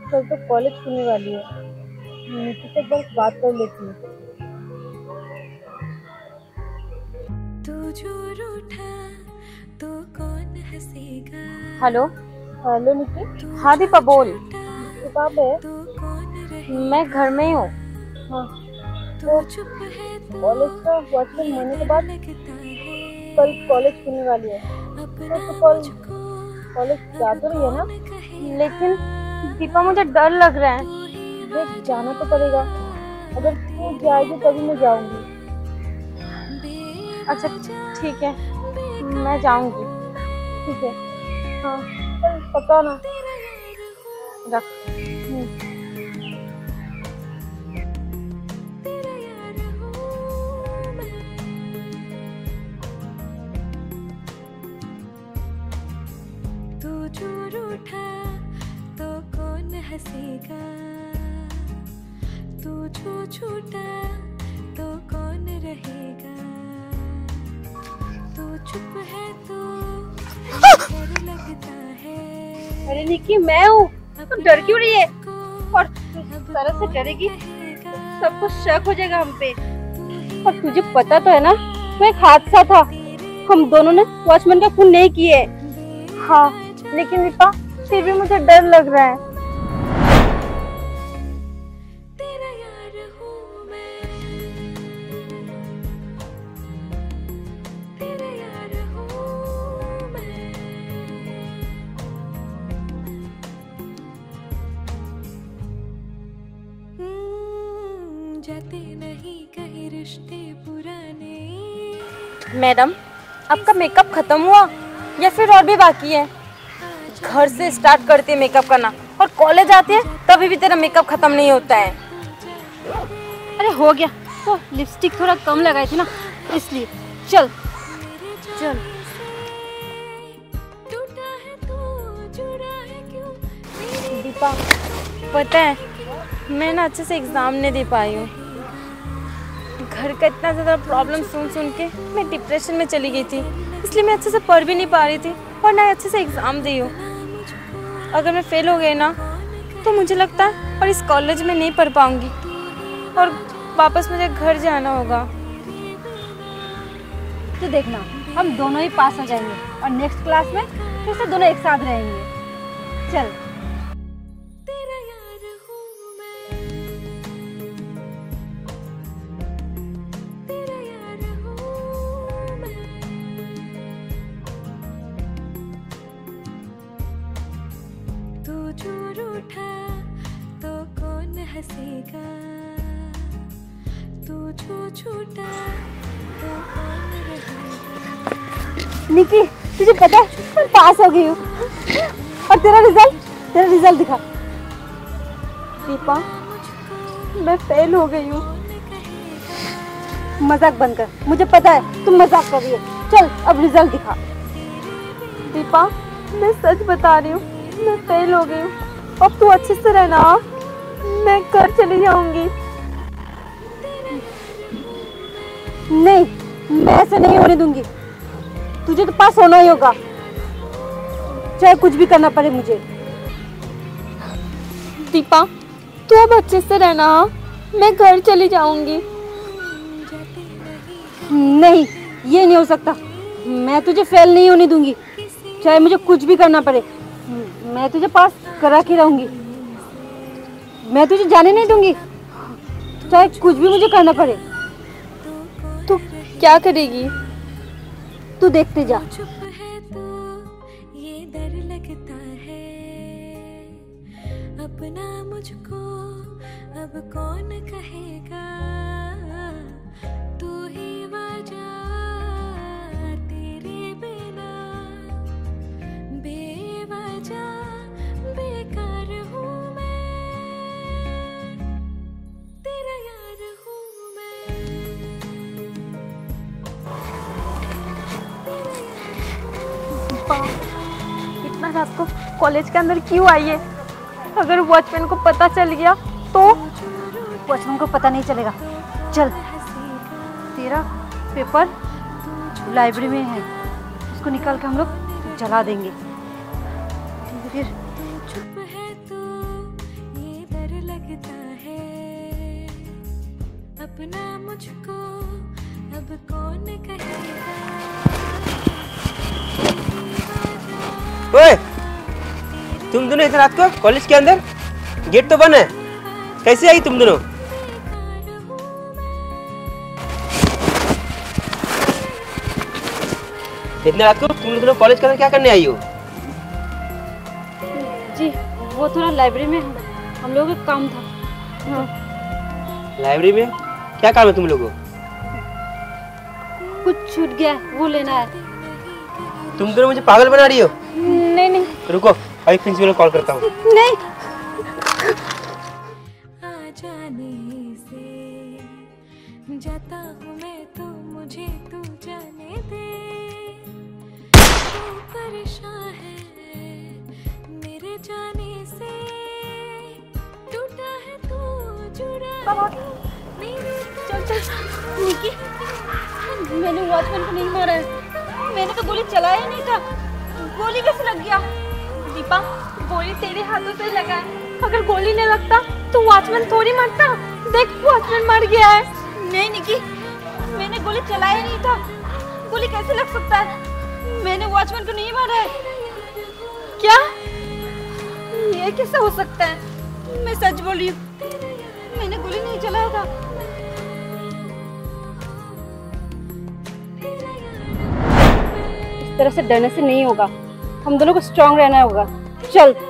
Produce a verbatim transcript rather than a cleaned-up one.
कल तो कॉलेज खुलने वाली है। नीति से बस बात कर लेती हूँ। हेलो। हेलो निकी। हाँ दीपा बोल। तू कहाँ पे है? मैं घर में ही हूँ। हाँ, तो कॉलेज का वॉचमैन होने के बाद कल कॉलेज खुलने वाली है, तो तू कल कॉलेज जा तो रही है ना? लेकिन दीपा मुझे डर लग रहा है। देख, जाना तो पड़ेगा। अगर तू जाएगी तभी मैं जाऊंगी। अच्छा ठीक है, मैं जाऊंगी। ठीक है। हाँ, चल पता ना रख। तू जो रूठा तो कौन हंसेगा, तू जो छूटा तो कौन रहेगा, तू चुप है तो डर लगता है। अरे निकी, मैं हूँ। तुम डर क्यों रही है? और तरह से डरेगी सबको शक हो जाएगा हम पे। और तुझे पता तो है ना, वो एक हादसा था। हम दोनों ने वॉचमैन का खून नहीं किए। हाँ लेकिन दीपा फिर भी मुझे डर लग रहा है। तेरा यार हूँ मैं, तेरा यार हूँ मैं। हम्म, जाते नहीं कहीं रिश्ते पुराने। मैडम, आपका मेकअप खत्म हुआ या फिर और भी बाकी है? घर से स्टार्ट करते हैं मेकअप करना और कॉलेज आते हैं तभी भी तेरा मेकअप खत्म नहीं होता है। अरे हो गया, वो लिपस्टिक थोड़ा कम लगाई थी ना, इसलिए। चल चल। टूटा है तो जुड़ा है क्यों? दीपा पता है, मैं ना अच्छे से एग्ज़ाम नहीं दे पाई हूँ। घर का इतना ज़्यादा प्रॉब्लम सुन सुन के मैं डिप्रेशन में चली गई थी, इसलिए मैं अच्छे से पढ़ भी नहीं पा रही थी और ना अच्छे से एग्ज़ाम दी हूँ। अगर मैं फेल हो गई ना तो मुझे लगता है और इस कॉलेज में नहीं पढ़ पाऊँगी और वापस मुझे घर जाना होगा। तो देखना, हम दोनों ही पास हो जाएंगे और नेक्स्ट क्लास में फिर से दोनों एक साथ रहेंगे। चल। तेरा यार हूँ मैं, तेरा यार हूँ मैं। तू जो रूठा तो कौन हंसेगा, तू जो छूटा तो कौन रहेगा। निकी, तुझे पता है मैं पास हो गई हूँ। और तेरा रिजल्ट तेरा रिजल्ट दिखा। दीपा मैं फेल हो गई हूँ। मजाक बंद कर, मुझे पता है तुम मजाक कर रही है। चल अब रिजल्ट दिखा। दीपा मैं सच बता रही हूँ, मैं फेल हो गई हूँ। अब तू अच्छे से रहना, मैं घर चली जाऊंगी। नहीं, मैं ऐसे नहीं होने दूंगी। तुझे तो पास होना ही होगा, चाहे कुछ भी करना पड़े मुझे। दीपा तू अब अच्छे से रहना, मैं घर चली जाऊंगी। नहीं, ये नहीं हो सकता। मैं तुझे फेल नहीं होने दूंगी, चाहे मुझे कुछ भी करना पड़े। मैं तुझे पास करा के रहूंगी। मैं तुझे जाने नहीं दूंगी, चाहे कुछ भी मुझे करना पड़े। तू क्या करेगी? तू देखते जा। चुप है तो ये डर लगता है, अपना मुझको अब कौन कहेगा, तू ही वजह तेरे बिना बेवजह बेकार हूँ मैं, तेरा यार हूँ मैं। इतना रात को कॉलेज के अंदर क्यों आई है? अगर वॉचमैन को पता चल गया तो? वॉचमैन को पता नहीं चलेगा। चल, तेरा पेपर लाइब्रेरी में है, उसको निकाल के हम लोग जला देंगे। फिर चुप है तो अपना मुझको अब कौन कहेगा। ओए, तुम दोनों इतनी रात को कॉलेज के अंदर? गेट तो बंद है, कैसे आई तुम दोनों? इतनी रात को तुम दोनों कॉलेज के अंदर क्या करने आई हो? जी वो थोड़ा लाइब्रेरी में हम लोगों का काम था। हाँ। लाइब्रेरी में क्या काम है तुम लोगों को? कुछ छूट गया वो लेना है। तुम दोनों मुझे पागल बना रही हो। नहीं नहीं रुको, अभी प्रिंसिपल को कॉल करता हूँ। नहीं। आ जाने से जाता हूँ मैं तो मुझे तू जाने दे। तू परेशान है मेरे जाने से, टूटा है तू जुड़ा मेरे। चल चल निकी, मैंने वॉचमैन को नहीं मारा है, मैंने तो गोली चलाया नहीं था। गोली कैसे लग गया? दीपा, गोली तेरे हाथों से लगा है। अगर गोली नहीं लगता तो वॉचमैन थोड़ी मरता। देख वॉचमैन मर गया है। नहीं निकी, मैंने गोली चलाया नहीं था, गोली कैसे लग सकता है? मैंने वॉचमैन को नहीं मारा है। क्या? ये कैसे हो सकता है? मैं सच बोल रही हूँ, मैंने गोली नहीं चलाया था। इस तरह से डरने से नहीं होगा, हम दोनों को स्ट्रांग रहना होगा। चल।